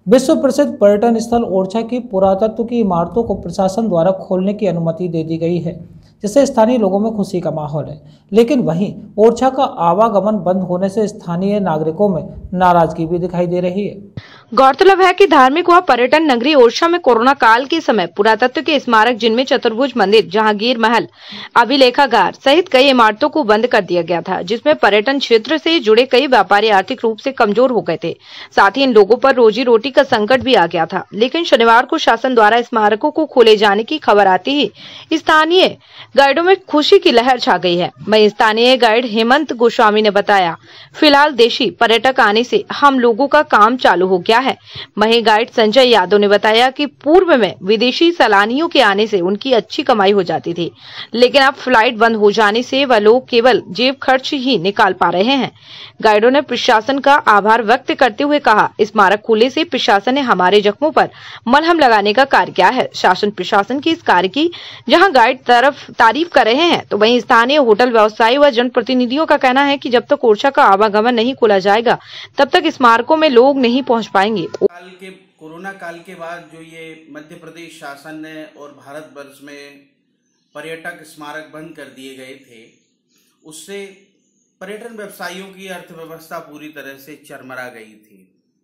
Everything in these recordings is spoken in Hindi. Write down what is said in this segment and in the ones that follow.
विश्व प्रसिद्ध पर्यटन स्थल ओरछा की पुरातत्व की इमारतों को प्रशासन द्वारा खोलने की अनुमति दे दी गई है, जिससे स्थानीय लोगों में खुशी का माहौल है। लेकिन वहीं ओरछा का आवागमन बंद होने से स्थानीय नागरिकों में नाराजगी भी दिखाई दे रही है। गौरतलब है कि धार्मिक व पर्यटन नगरी ओरछा में कोरोना काल के समय पुरातत्व के स्मारक जिनमें चतुर्भुज मंदिर, जहांगीर महल, अभिलेखागार सहित कई इमारतों को बंद कर दिया गया था, जिसमें पर्यटन क्षेत्र से जुड़े कई व्यापारी आर्थिक रूप से कमजोर हो गए थे। साथ ही इन लोगों पर रोजी रोटी का संकट भी आ गया था। लेकिन शनिवार को शासन द्वारा स्मारकों को खोले जाने की खबर आते ही स्थानीय गाइडों में खुशी की लहर छा गई है। वहीं स्थानीय गाइड हेमंत गोस्वामी ने बताया, फिलहाल देशी पर्यटक आने से हम लोगों का काम चालू हो गया है। वहीं गाइड संजय यादव ने बताया कि पूर्व में विदेशी सैलानियों के आने से उनकी अच्छी कमाई हो जाती थी, लेकिन अब फ्लाइट बंद हो जाने से वह लोग केवल जेब खर्च ही निकाल पा रहे हैं। गाइडों ने प्रशासन का आभार व्यक्त करते हुए कहा, स्मारक खुलने से प्रशासन ने हमारे जख्मों पर मलहम लगाने का कार्य किया है। शासन प्रशासन की इस कार्य की जहां गाइड तारीफ कर रहे हैं, तो वहीं स्थानीय होटल व्यवसायी व जनप्रतिनिधियों का कहना है कि जब तक ओरछा का आवागमन नहीं खोला जाएगा, तब तक स्मारकों में लोग नहीं पहुंच पाएंगे। कोरोना काल के बाद जो ये मध्य प्रदेश शासन ने और भारतवर्ष में पर्यटक स्मारक बंद कर दिए गए थे, उससे पर्यटन व्यवसायियों की अर्थव्यवस्था पूरी तरह से चरमरा गई थी।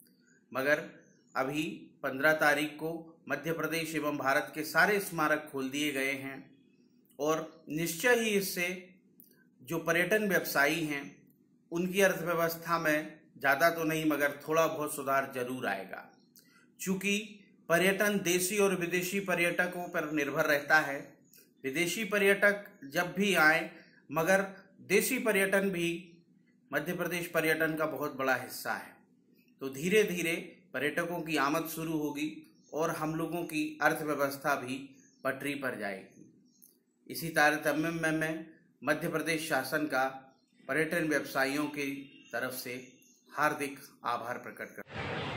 मगर अभी 15 तारीख को मध्य प्रदेश एवं भारत के सारे स्मारक खोल दिए गए हैं और निश्चय ही इससे जो पर्यटन व्यवसायी हैं उनकी अर्थव्यवस्था में ज़्यादा तो नहीं मगर थोड़ा बहुत सुधार जरूर आएगा। चूँकि पर्यटन देशी और विदेशी पर्यटकों पर निर्भर रहता है। विदेशी पर्यटक जब भी आए, मगर देशी पर्यटन भी मध्य प्रदेश पर्यटन का बहुत बड़ा हिस्सा है। तो धीरे धीरे पर्यटकों की आमद शुरू होगी और हम लोगों की अर्थव्यवस्था भी पटरी पर जाएगी। इसी तारतम्य में मैं मध्य प्रदेश शासन का पर्यटन व्यवसायियों की तरफ से हार्दिक आभार प्रकट करता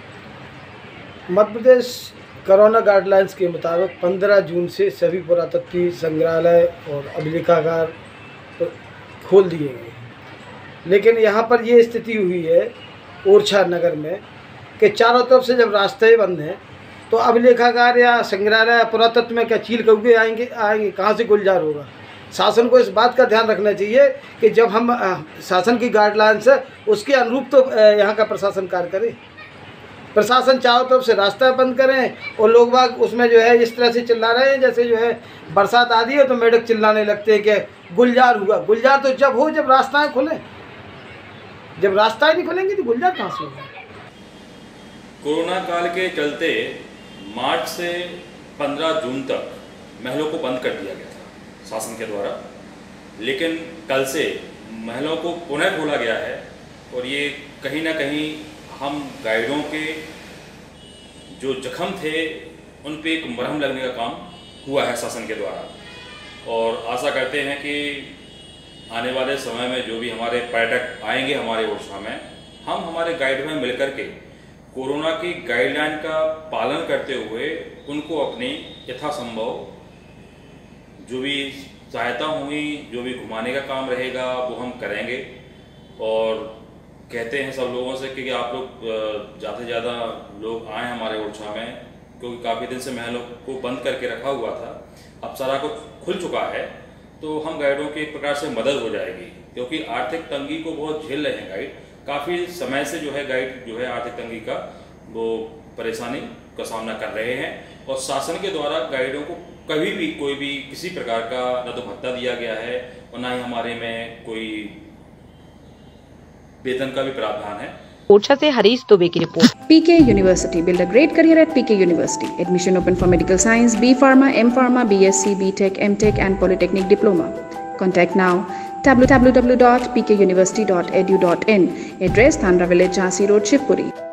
हूँ। मध्य प्रदेश कोरोना गाइडलाइंस के मुताबिक 15 जून से सभी पुरातत्व संग्रहालय और अभिलेखागार खोल दिए गए, लेकिन यहाँ पर ये स्थिति हुई है ओरछा नगर में कि चारों तरफ से जब रास्ते बंद हैं तो अभिलेखागार या संग्रहालय पुरातत्व में क्या चील कौवे आएंगे कहाँ से गुलजार होगा। शासन को इस बात का ध्यान रखना चाहिए कि जब हम शासन की गाइडलाइंस है उसके अनुरूप तो यहाँ का प्रशासन कार्य करे। प्रशासन चारों तरफ से रास्ता बंद करें और लोग बाग उसमें जो है इस तरह से चिल्ला रहे हैं जैसे जो है बरसात आती है तो मेढक चिल्लाने लगते हैं कि गुलजार हुआ। गुलजार तो जब हो जब रास्ताएं खुलें, जब रास्ताएं नहीं खुलेंगी तो गुलजार कहाँ से होगा। कोरोना काल के चलते मार्च से 15 जून तक महलों को बंद कर दिया गया था शासन के द्वारा, लेकिन कल से महलों को पुनः खोला गया है और ये कहीं ना कहीं हम गाइडों के जो जख्म थे उन पे एक मरहम लगने का काम हुआ है शासन के द्वारा। और आशा करते हैं कि आने वाले समय में जो भी हमारे पर्यटक आएंगे हमारे ओरछा में, हम हमारे गाइड में मिलकर के कोरोना की गाइडलाइन का पालन करते हुए उनको अपनी यथासंभव जो भी सहायता होगी, जो भी घुमाने का काम रहेगा वो हम करेंगे। और कहते हैं सब लोगों से कि आप लोग ज़्यादा से ज़्यादा लोग आए हमारे ओरछा में, क्योंकि काफ़ी दिन से महलों को बंद करके रखा हुआ था, अब सारा कुछ खुल चुका है तो हम गाइडों की एक प्रकार से मदद हो जाएगी, क्योंकि आर्थिक तंगी को बहुत झेल रहे हैं गाइड। काफ़ी समय से जो है गाइड जो है आर्थिक तंगी का वो परेशानी का सामना कर रहे हैं और शासन के द्वारा गाइडों को कभी भी कोई भी किसी प्रकार का न तो भत्ता दिया गया है और ना ही हमारे में कोई वेतन का भी प्रावधान है। ओरछा से हरीश दुबे की report. PK University. Build a great career at PK University. Admission open for medical science, B Pharma, M Pharma, BSc, BTech, MTech and Polytechnic Diploma. Contact now www.pkuniversity.edu.in. Address Thandra Village, Jhansi Road, Shivpuri.